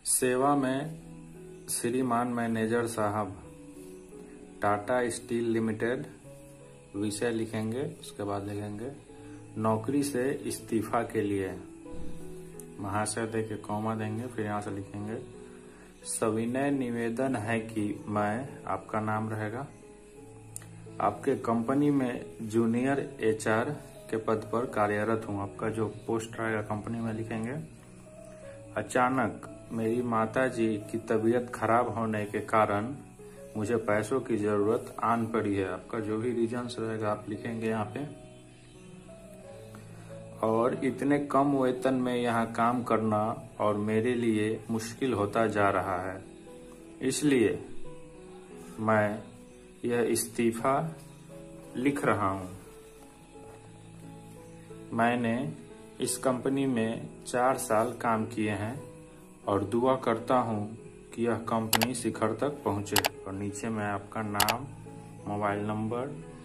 सेवा में श्रीमान मैनेजर साहब, टाटा स्टील लिमिटेड, विषय लिखेंगे। उसके बाद लिखेंगे नौकरी से इस्तीफा के लिए, महाशय दे के कॉमा देंगे, फिर यहाँ से लिखेंगे सविनय निवेदन है कि मैं, आपका नाम रहेगा, आपके कंपनी में जूनियर एचआर के पद पर कार्यरत हूँ। आपका जो पोस्ट रहेगा कंपनी में लिखेंगे। अचानक मेरी माताजी की तबीयत खराब होने के कारण मुझे पैसों की जरूरत आन पड़ी है। आपका जो भी रीजंस रहेगा आप लिखेंगे यहाँ पे। और इतने कम वेतन में यहाँ काम करना और मेरे लिए मुश्किल होता जा रहा है, इसलिए मैं यह इस्तीफा लिख रहा हूँ। मैंने इस कंपनी में 4 साल काम किए हैं और दुआ करता हूँ कि यह कंपनी शिखर तक पहुँचे। और नीचे में आपका नाम, मोबाइल नंबर,